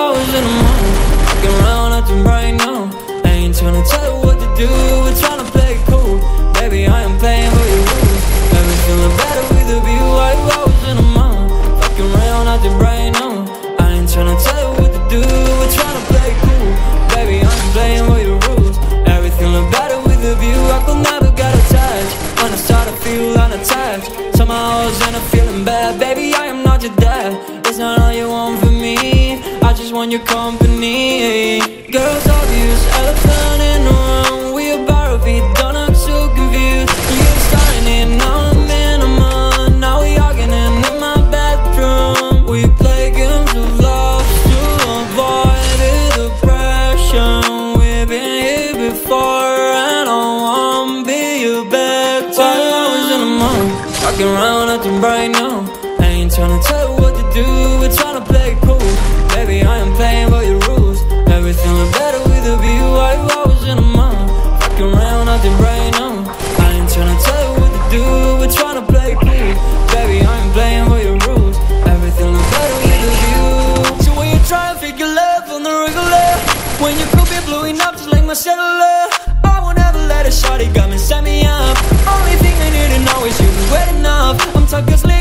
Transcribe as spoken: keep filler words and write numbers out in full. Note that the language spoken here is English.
hours in the morning, walking around acting right now. I ain't tryna tell you what to do, we're tryna play it cool. Baby, I am playing by your rules. Everything look better with a view. Five hours in the morning, walking around acting right now. I ain't tryna tell you what to do, we're tryna play it cool. Baby, I am playing by your rules. Everything look better with a view. I could never get attached when I start to feel unattached. Somehow I was in a feeling bad. Baby, I am not your dad. It's not all you want from me, I just want your company. Girls obvious, elephant in the room. We about to be done, I'm so confused. You're starting it, now I'm in a month. Now we arguing in my bedroom. We play games of love to avoid the depression. We've been here before and I won't be your back. Five hours in the morning, walking around acting right now. I ain't tryna tell you what to do, we're tryna play it cool. Baby, I am playing by your rules. Everything look better with a view. Five hours in a month, fucking around acting right now. I ain't tryna tell you what to do, we're tryna play it cool. Baby, I am playing by your rules. Everything look better with a view. So when you try and figure love on the regular, when you could be blowing up just like my cellular, I won't ever let a shawty come and set me up. Only thing I need to know is you wet enough. I'm talking sleep.